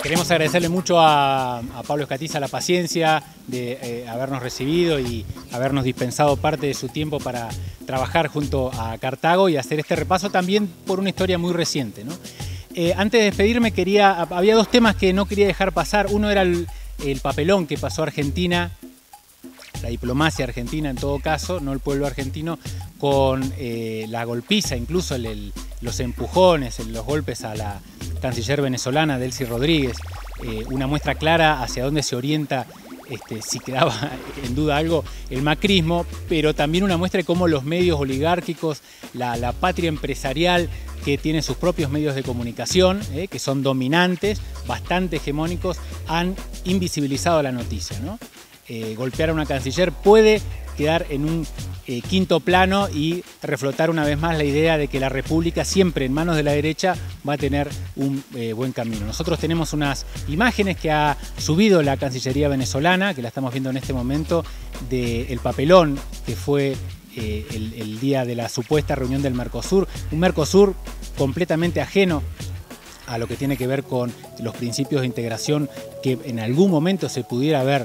Queremos agradecerle mucho a Pablo Escatiza la paciencia de habernos recibido y habernos dispensado parte de su tiempo para trabajar junto a Cartago y hacer este repaso también por una historia muy reciente, ¿no? Antes de despedirme había dos temas que no quería dejar pasar. Uno era el papelón que pasó a Argentina, la diplomacia argentina en todo caso, no el pueblo argentino, con la golpiza, incluso los empujones, los golpes a la canciller venezolana Delcy Rodríguez, una muestra clara hacia dónde se orienta, si quedaba en duda algo, el macrismo, pero también una muestra de cómo los medios oligárquicos, la patria empresarial que tiene sus propios medios de comunicación, que son dominantes, bastante hegemónicos, han invisibilizado la noticia, ¿no? Golpear a una canciller puede quedar en un quinto plano y reflotar una vez más la idea de que la República siempre en manos de la derecha va a tener un buen camino. Nosotros tenemos unas imágenes que ha subido la Cancillería venezolana, que la estamos viendo en este momento, del papelón que fue el día de la supuesta reunión del Mercosur, un Mercosur completamente ajeno a lo que tiene que ver con los principios de integración que en algún momento se pudiera haber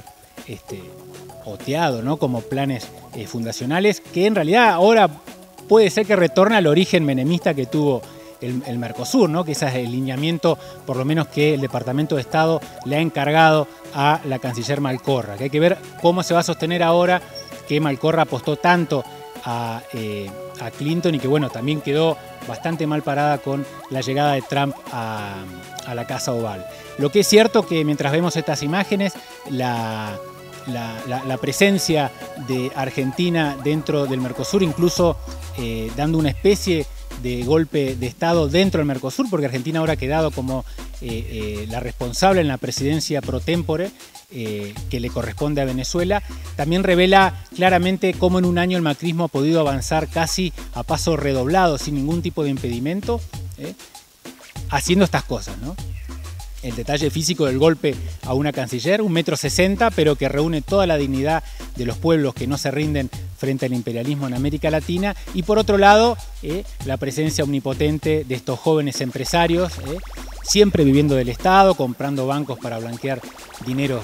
oteado, ¿no? Como planes fundacionales, que en realidad ahora puede ser que retorne al origen menemista que tuvo el Mercosur, ¿no? Que ese es el lineamiento, por lo menos que el Departamento de Estado le ha encargado a la canciller Malcorra, que hay que ver cómo se va a sostener ahora que Malcorra apostó tanto a Clinton y que bueno, también quedó bastante mal parada con la llegada de Trump a la Casa Oval. Lo que es cierto que mientras vemos estas imágenes, la presencia de Argentina dentro del Mercosur, incluso dando una especie de golpe de Estado dentro del Mercosur, porque Argentina ahora ha quedado como la responsable en la presidencia pro tempore que le corresponde a Venezuela, también revela claramente cómo en un año el macrismo ha podido avanzar casi a paso redoblado, sin ningún tipo de impedimento, haciendo estas cosas, ¿no? El detalle físico del golpe a una canciller, 1,60 m, pero que reúne toda la dignidad de los pueblos que no se rinden frente al imperialismo en América Latina. Y por otro lado, la presencia omnipotente de estos jóvenes empresarios, siempre viviendo del Estado, comprando bancos para blanquear dineros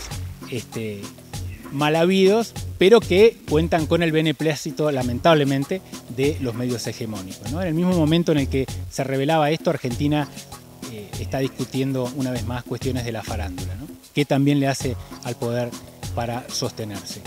mal habidos, pero que cuentan con el beneplácito, lamentablemente, de los medios hegemónicos, ¿no? En el mismo momento en el que se revelaba esto, Argentina está discutiendo una vez más cuestiones de la farándula, ¿no? Que también le hace al poder para sostenerse.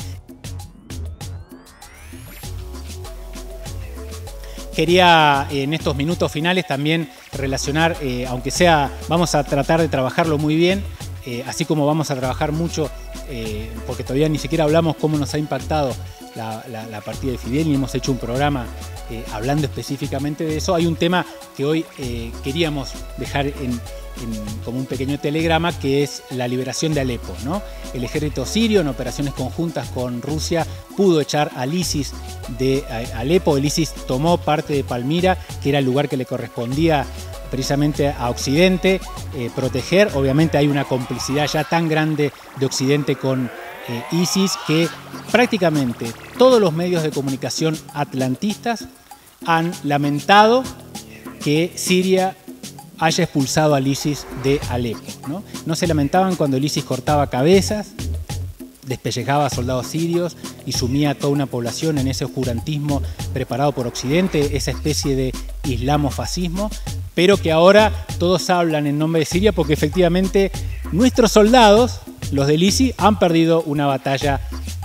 Quería en estos minutos finales también relacionar, aunque sea, vamos a tratar de trabajarlo muy bien, así como vamos a trabajar mucho, porque todavía ni siquiera hablamos cómo nos ha impactado la partida de Fidel y hemos hecho un programa hablando específicamente de eso. Hay un tema que hoy queríamos dejar como un pequeño telegrama, que es la liberación de Alepo, ¿no? El ejército sirio, en operaciones conjuntas con Rusia, pudo echar al ISIS de Alepo. El ISIS tomó parte de Palmira, que era el lugar que le correspondía precisamente a Occidente proteger. Obviamente hay una complicidad ya tan grande de Occidente con ISIS que prácticamente todos los medios de comunicación atlantistas han lamentado que Siria haya expulsado al ISIS de Alepo, ¿no? No se lamentaban cuando el ISIS cortaba cabezas, despellejaba a soldados sirios y sumía a toda una población en ese oscurantismo preparado por Occidente, esa especie de islamofascismo, pero que ahora todos hablan en nombre de Siria porque efectivamente nuestros soldados, los del ISIS, han perdido una batalla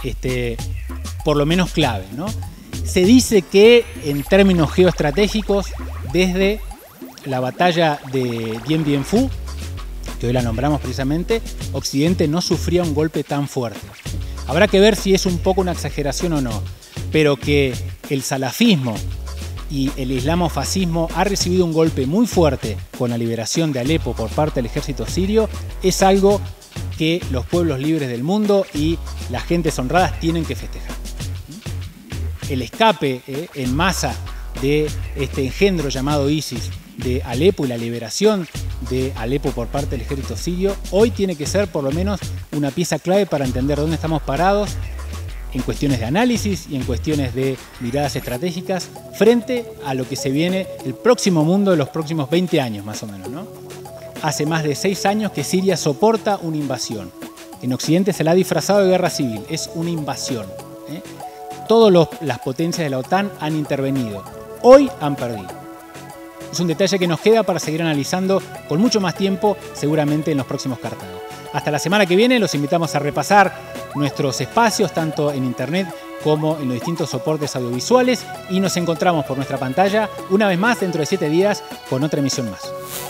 por lo menos clave, ¿no? Se dice que en términos geoestratégicos, desde la batalla de Dien Bien Phu, que hoy la nombramos precisamente, Occidente no sufría un golpe tan fuerte. Habrá que ver si es un poco una exageración o no, pero que el salafismo y el islamofascismo ha recibido un golpe muy fuerte con la liberación de Alepo por parte del ejército sirio, es algo que los pueblos libres del mundo y las gentes honradas tienen que festejar. El escape en masa de este engendro llamado ISIS de Alepo y la liberación de Alepo por parte del ejército sirio, hoy tiene que ser por lo menos una pieza clave para entender dónde estamos parados en cuestiones de análisis y en cuestiones de miradas estratégicas frente a lo que se viene el próximo mundo de los próximos 20 años más o menos, ¿no? hace más de 6 años que Siria soporta una invasión. En Occidente se la ha disfrazado de guerra civil, es una invasión. Todas las potencias de la OTAN han intervenido. Hoy han perdido. Es un detalle que nos queda para seguir analizando con mucho más tiempo, seguramente en los próximos Cartago. Hasta la semana que viene los invitamos a repasar nuestros espacios, tanto en internet como en los distintos soportes audiovisuales, y nos encontramos por nuestra pantalla una vez más dentro de 7 días con otra emisión más.